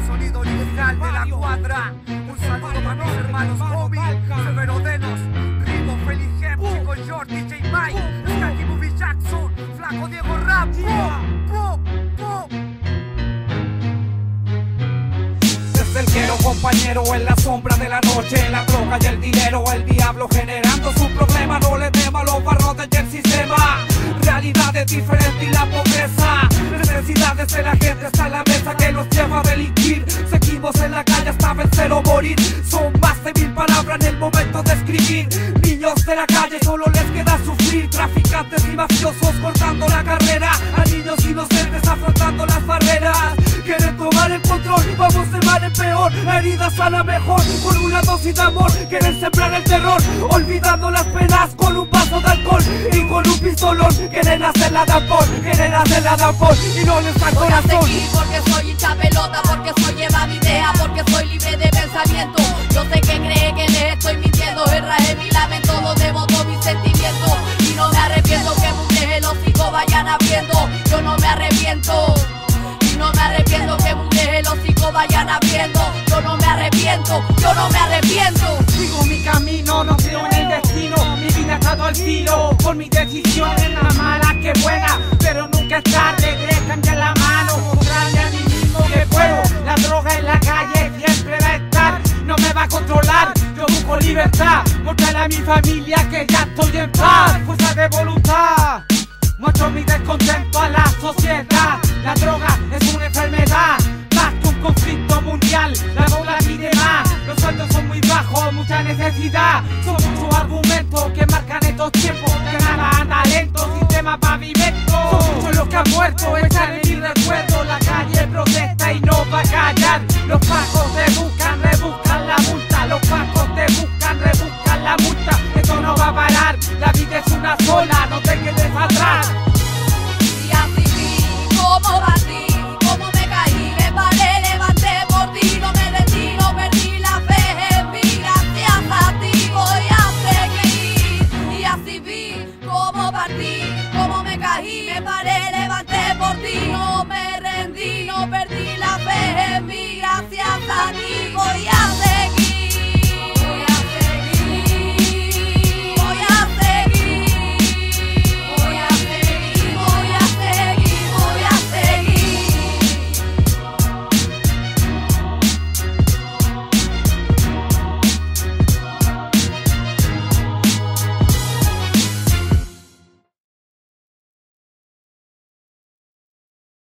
sonido original de la cuadra. Un saludo para mis hermanos Bobby, Severo Denos, Rigo, Feli Gem, Chico George, DJ Mike, Skaki Movie Jackson, Flaco Diego Rap. El quiero compañero en la sombra de la noche, la droga y el dinero, el diablo generando su problema. No le tema a los barrotes y el sistema. Realidades diferentes y la pobreza. Necesidades de la gente está en la mesa que los lleva a delinquir. Seguimos en la calle hasta vencer o morir. Son más de 1000 palabras en el momento de escribir. Niños de la calle solo les queda sufrir. Traficantes y mafiosos cortando la carrera. A niños inocentes afrontando las barreras. Quieren tomar el control, vamos de mal en peor. La herida sana mejor, con una dosis de amor. Quieren sembrar el terror, olvidando las penas con un vaso de alcohol y con un pistolón. Quieren hacer la tampón, quieren hacer la tampón y no les da corazón. Voy a seguir porque soy hincha pelota, porque soy lleva mi idea, porque soy libre de pensamiento. Yo sé que cree que les estoy mintiendo, el raje mi lamento, lo debo todo mi sentimiento. Y no me arrepiento que mujeres el hocico vayan abriendo. Yo no me arrepiento. No me arrepiento que mujeres el hocico vayan abriendo. Yo no me arrepiento, yo no me arrepiento. Sigo mi camino, no creo en el destino. Mi vida ha estado al tiro, por mis decisiones, más malas que buenas. Pero nunca es tarde de cambiar la mano, mostrarle a mí mismo que puedo. La droga en la calle siempre va a estar, no me va a controlar. Yo busco libertad, mostrarle a mi familia que ya estoy en paz. Fuerza de voluntad, muestro mi descontento a la sociedad. La droga es una enfermedad, más que un conflicto mundial. La bola pide más, los sueldos son muy bajos, mucha necesidad. Son muchos argumentos que marcan estos tiempos. Que nada anda lento, sistema pavimento. Son muchos los que han muerto, echan en mi recuerdo. La calle protesta y no va a callar. Los pacos te buscan, rebuscan la multa. Los pacos te buscan, rebuscan la multa. Esto no va a parar, la vida es una sola, no te quedes atrás. Y así vi cómo batí, cómo me caí, me paré, levanté por ti, no me rendí, no perdí la fe en mí, gracias a ti voy a seguir. Y así vi cómo partí, cómo me caí, me paré, levanté por ti.